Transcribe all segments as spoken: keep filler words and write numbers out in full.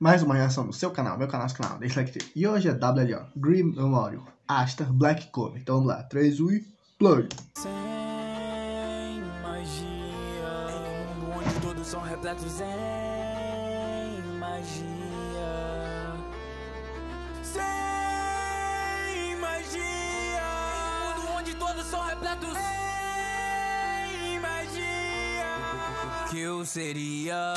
mais uma reação no seu canal, meu canal, seu canal, deixa like. E hoje é W L O, Grim Memorial, Astar, Black Cover. Então vamos lá, três, dois, um, play. Sem magia, em um mundo onde todos são repletos em magia. Sem magia, em um mundo onde todos são repletos em magia. Que eu seria.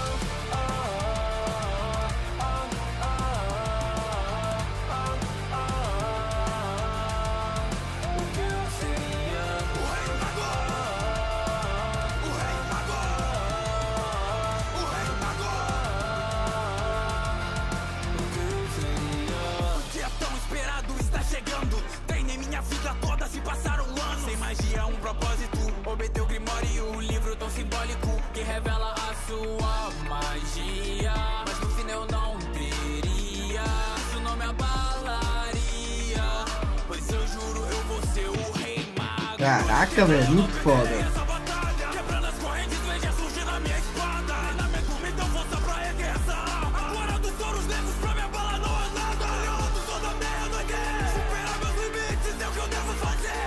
Magia, um propósito, obter o grimório, um livro tão simbólico que revela a sua magia. Mas no fim eu não teria, isso não me abalaria, pois eu juro eu vou ser o rei mago. Caraca, velho, muito foda. Quebrando as correntes, legia surgir na minha espada. Treinamento me deu força pra erguer essa alma. Agora dos touros negros pra minha bala não há nada. Leão do sol da meia-noite, superar meus limites é o que eu devo fazer.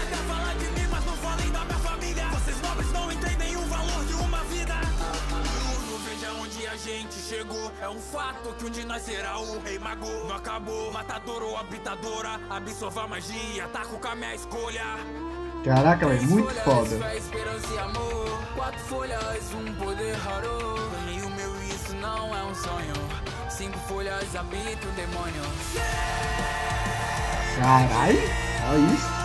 A gente chegou, é um fato que um de nós será o rei mago. Não acabou, matador ou habitadora, absorva a magia, taco com a minha escolha. Caraca, velho, muito foda. Fé, esperança e amor, quatro folhas, um poder raro. Ganhei o meu e isso não é um sonho. Cinco folhas, habita o demônio. Caralho, olha isso.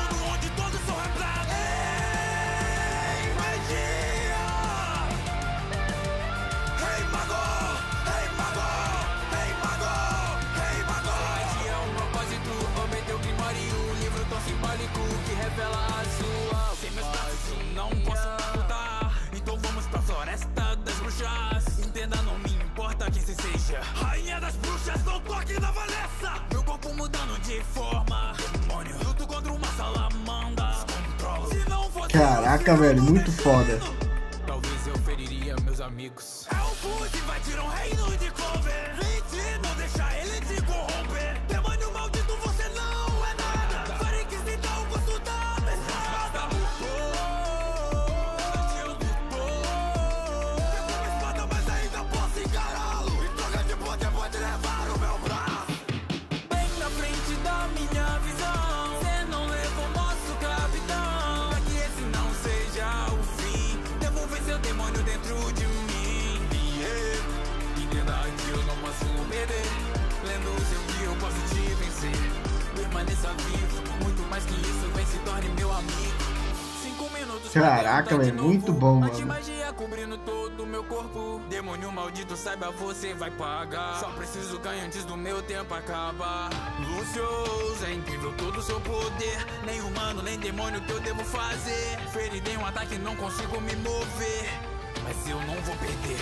Que revela a sua. Sem meus braços não posso lutar, então vamos pra floresta das bruxas. Entenda, não me importa quem você seja, rainha das bruxas, não toque na Valessa. Meu corpo mudando de forma, demônio, luto contra uma salamandra. Controlo. Se não fosse caraca, velho, muito foda. Talvez eu feriria meus amigos. É o Food, vai tirar um reino de Clover. Vinte, não deixa ele te corromper. Demônio maldito, você não é nada. Farei que se dá o gosto da pesada. Eu lutou. Quebrou minha espada, mas ainda posso encará-lo. Em troca de poder, pode levar o meu braço. Bem na frente da minha visão. Cê não levou nosso capitão. Pra que esse não seja o fim. Devo vencer o demônio dentro de mim. Entenda que eu não posso perder. Lendo o seu guia eu posso te vencer. Permaneça vivo, muito mais que isso, vem se torne meu amigo. Cinco minutos. Caraca, velho, muito bom, mano. Magia cobrindo todo o meu corpo. Demônio maldito, saiba, você vai pagar. Só preciso ganhar antes do meu tempo acabar. Lucius, é incrível todo o seu poder. Nem humano, nem demônio que eu devo fazer. Ferirei um ataque, não consigo me mover, mas eu não vou perder.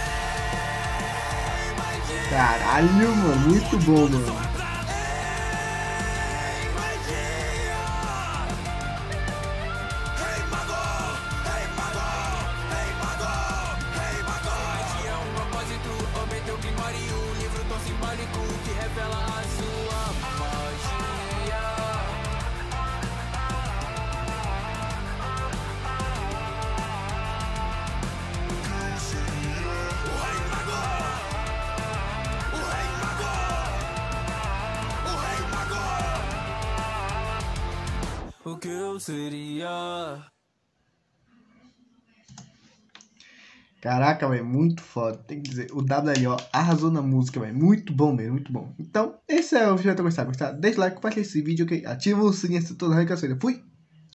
Caralho, mano, muito bom, mano. Que revela a sua magia. Eu seria o rei mago, o rei mago, o rei mago. O que eu seria? Caraca, velho, muito foda. Tem que dizer, o W L O arrasou na música, velho. Muito bom mesmo, muito bom. Então, esse é o vídeo que eu gostado. Gostar? Deixa o like, compartilha esse vídeo, ok? Ativa o sininho se toda a recadilha. Fui!